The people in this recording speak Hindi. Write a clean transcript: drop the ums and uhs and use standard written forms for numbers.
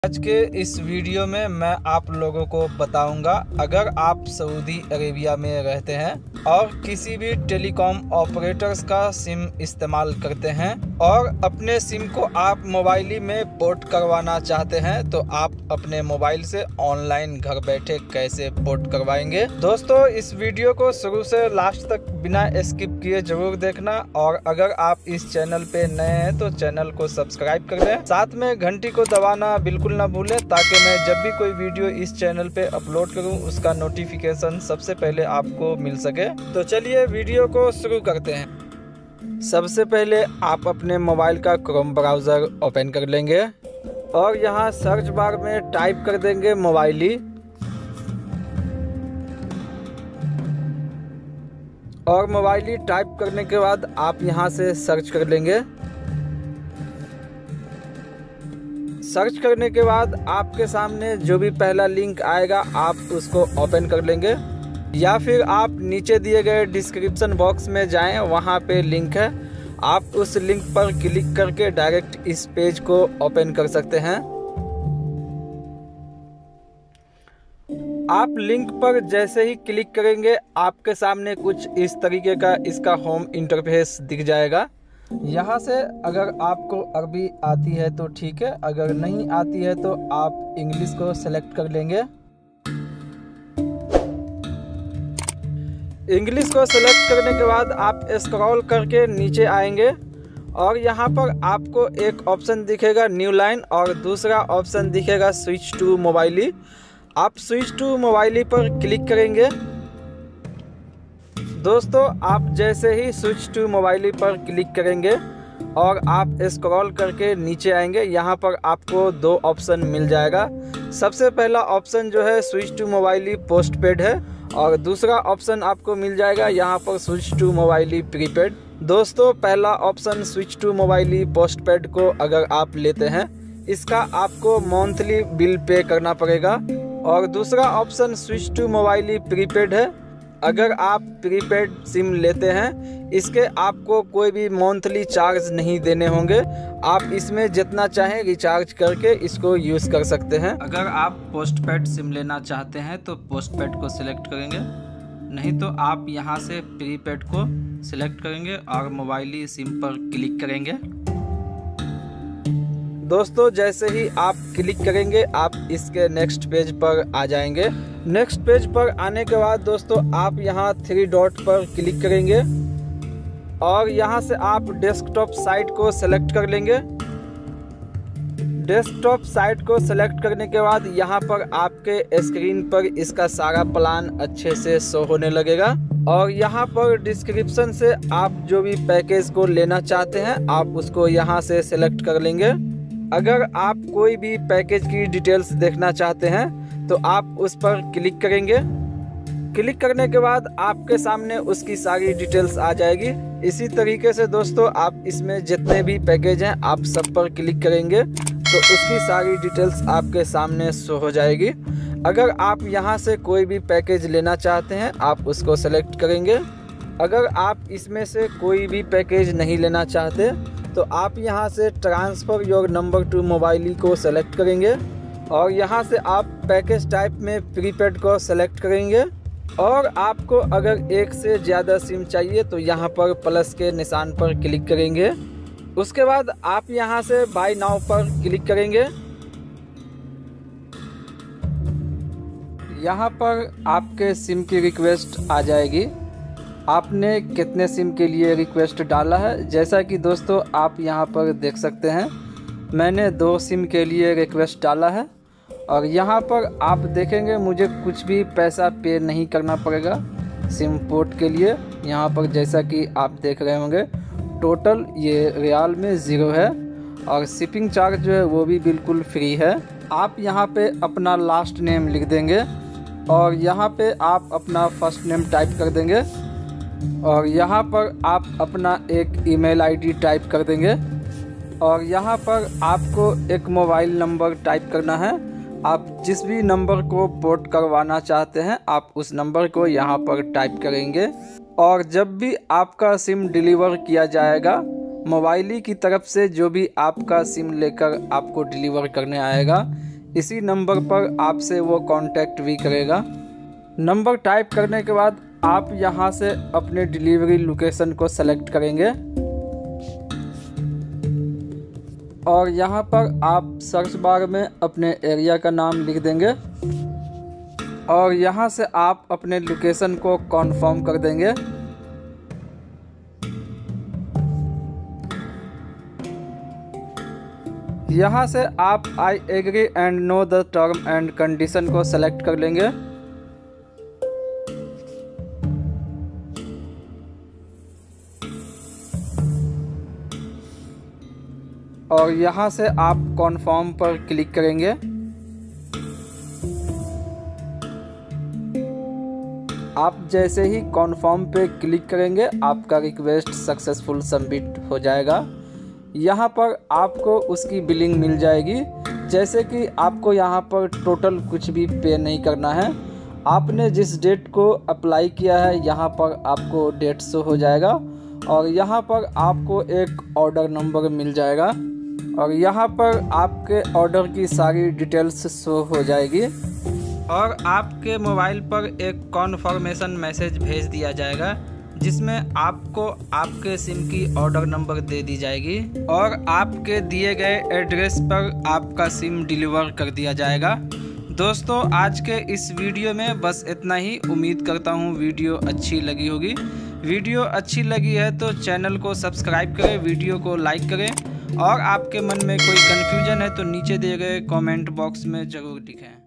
आज के इस वीडियो में मैं आप लोगों को बताऊंगा, अगर आप सऊदी अरेबिया में रहते हैं और किसी भी टेलीकॉम ऑपरेटर्स का सिम इस्तेमाल करते हैं और अपने सिम को आप मोबाइल में पोर्ट करवाना चाहते हैं, तो आप अपने मोबाइल से ऑनलाइन घर बैठे कैसे पोर्ट करवाएंगे। दोस्तों, इस वीडियो को शुरू से लास्ट तक बिना स्किप किए जरूर देखना और अगर आप इस चैनल पे नए हैं तो चैनल को सब्सक्राइब कर लें, साथ में घंटी को दबाना बिल्कुल ना भूलें ताकि मैं जब भी कोई वीडियो इस चैनल पे अपलोड करूं उसका नोटिफिकेशन सबसे पहले आपको मिल सके। तो चलिए वीडियो को शुरू करते हैं। सबसे पहले आप अपने मोबाइल का क्रोम ब्राउज़र ओपन कर लेंगे और यहाँ सर्च बार में टाइप कर देंगे मोबाइली और मोबाइली टाइप करने के बाद आप यहाँ से सर्च कर लेंगे। सर्च करने के बाद आपके सामने जो भी पहला लिंक आएगा आप उसको ओपन कर लेंगे, या फिर आप नीचे दिए गए डिस्क्रिप्शन बॉक्स में जाएं, वहां पे लिंक है, आप उस लिंक पर क्लिक करके डायरेक्ट इस पेज को ओपन कर सकते हैं। आप लिंक पर जैसे ही क्लिक करेंगे आपके सामने कुछ इस तरीके का इसका होम इंटरफेस दिख जाएगा। यहाँ से अगर आपको अरबी आती है तो ठीक है, अगर नहीं आती है तो आप इंग्लिश को सेलेक्ट कर लेंगे। इंग्लिश को सेलेक्ट करने के बाद आप स्क्रॉल करके नीचे आएंगे और यहाँ पर आपको एक ऑप्शन दिखेगा न्यू लाइन और दूसरा ऑप्शन दिखेगा स्विच टू मोबाइली। आप स्विच टू मोबाइली पर क्लिक करेंगे। दोस्तों, आप जैसे ही स्विच टू मोबाइली पर क्लिक करेंगे और आप स्क्रॉल करके नीचे आएंगे, यहाँ पर आपको दो ऑप्शन मिल जाएगा। सबसे पहला ऑप्शन जो है स्विच टू मोबाइली पोस्टपेड है और दूसरा ऑप्शन आपको मिल जाएगा यहाँ पर स्विच टू मोबाइली प्रीपेड। दोस्तों, पहला option switch to Mobily postpaid को अगर आप लेते हैं इसका आपको मंथली बिल पे करना पड़ेगा और दूसरा option switch to Mobily prepaid है। अगर आप प्रीपेड सिम लेते हैं इसके आपको कोई भी मंथली चार्ज नहीं देने होंगे, आप इसमें जितना चाहें रिचार्ज करके इसको यूज़ कर सकते हैं। अगर आप पोस्टपेड सिम लेना चाहते हैं तो पोस्टपेड को सिलेक्ट करेंगे, नहीं तो आप यहां से प्रीपेड को सिलेक्ट करेंगे और मोबाइली सिम पर क्लिक करेंगे। दोस्तों, जैसे ही आप क्लिक करेंगे आप इसके नेक्स्ट पेज पर आ जाएंगे। नेक्स्ट पेज पर आने के बाद दोस्तों आप यहाँ थ्री डॉट पर क्लिक करेंगे और यहाँ से आप डेस्कटॉप साइट को सेलेक्ट कर लेंगे। डेस्कटॉप साइट को सेलेक्ट करने के बाद यहाँ पर आपके स्क्रीन पर इसका सारा प्लान अच्छे से शो होने लगेगा और यहाँ पर डिस्क्रिप्शन से आप जो भी पैकेज को लेना चाहते हैं आप उसको यहाँ से सेलेक्ट कर लेंगे। अगर आप कोई भी पैकेज की डिटेल्स देखना चाहते हैं तो आप उस पर क्लिक करेंगे। क्लिक करने के बाद आपके सामने उसकी सारी डिटेल्स आ जाएगी। इसी तरीके से दोस्तों आप इसमें जितने भी पैकेज हैं आप सब पर क्लिक करेंगे तो उसकी सारी डिटेल्स आपके सामने शो हो जाएगी। अगर आप यहां से कोई भी पैकेज लेना चाहते हैं आप उसको सेलेक्ट करेंगे। अगर आप इसमें से कोई भी पैकेज नहीं लेना चाहते तो आप यहां से transfer your number to Mobily को सेलेक्ट करेंगे और यहां से आप पैकेज टाइप में प्रीपेड को सेलेक्ट करेंगे और आपको अगर एक से ज़्यादा सिम चाहिए तो यहां पर प्लस के निशान पर क्लिक करेंगे। उसके बाद आप यहां से बाय नाउ पर क्लिक करेंगे। यहां पर आपके सिम की रिक्वेस्ट आ जाएगी, आपने कितने सिम के लिए रिक्वेस्ट डाला है। जैसा कि दोस्तों आप यहां पर देख सकते हैं मैंने 2 सिम के लिए रिक्वेस्ट डाला है और यहां पर आप देखेंगे मुझे कुछ भी पैसा पे नहीं करना पड़ेगा सिम पोर्ट के लिए। यहां पर जैसा कि आप देख रहे होंगे टोटल ये रियाल में 0 है और शिपिंग चार्ज जो है वो भी बिल्कुल फ्री है। आप यहां पे अपना लास्ट नेम लिख देंगे और यहां पे आप अपना फर्स्ट नेम टाइप कर देंगे और यहाँ पर आप अपना एक ईमेल आईडी टाइप कर देंगे और यहाँ पर आपको एक मोबाइल नंबर टाइप करना है। आप जिस भी नंबर को पोर्ट करवाना चाहते हैं आप उस नंबर को यहाँ पर टाइप करेंगे और जब भी आपका सिम डिलीवर किया जाएगा मोबाइली की तरफ से जो भी आपका सिम लेकर आपको डिलीवर करने आएगा इसी नंबर पर आपसे वो कांटेक्ट भी करेगा। नंबर टाइप करने के बाद आप यहाँ से अपने डिलीवरी लोकेशन को सेलेक्ट करेंगे और यहाँ पर आप सर्च बार में अपने एरिया का नाम लिख देंगे और यहाँ से आप अपने लोकेशन को कॉन्फर्म कर देंगे। यहाँ से आप I agree and know the term and condition को सेलेक्ट कर लेंगे और यहाँ से आप कॉन्फर्म पर क्लिक करेंगे। आप जैसे ही कॉन्फर्म पे क्लिक करेंगे आपका रिक्वेस्ट सक्सेसफुल सबमिट हो जाएगा। यहाँ पर आपको उसकी बिलिंग मिल जाएगी। जैसे कि आपको यहाँ पर टोटल कुछ भी पे नहीं करना है। आपने जिस डेट को अप्लाई किया है यहाँ पर आपको डेट शो हो जाएगा और यहाँ पर आपको एक ऑर्डर नंबर मिल जाएगा और यहाँ पर आपके ऑर्डर की सारी डिटेल्स शो हो जाएगी और आपके मोबाइल पर एक कॉन्फर्मेशन मैसेज भेज दिया जाएगा जिसमें आपको आपके सिम की ऑर्डर नंबर दे दी जाएगी और आपके दिए गए एड्रेस पर आपका सिम डिलीवर कर दिया जाएगा। दोस्तों आज के इस वीडियो में बस इतना ही। उम्मीद करता हूँ वीडियो अच्छी लगी होगी। वीडियो अच्छी लगी है तो चैनल को सब्सक्राइब करें, वीडियो को लाइक करें और आपके मन में कोई कन्फ्यूजन है तो नीचे दिए गए कमेंट बॉक्स में ज़रूर लिखें।